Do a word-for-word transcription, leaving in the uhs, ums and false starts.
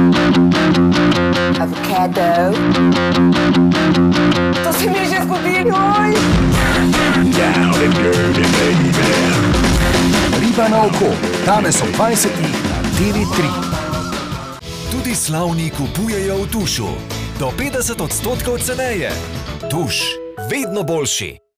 Avocado. To se mi je že zgodilo. Down and dirty, baby. Ribanaoko, danes ob dvajsetih na T V tri. Tudi slavni kupujejo v Tušu. Do petdeset odstotkov ceneje. Tuš, vedno boljši.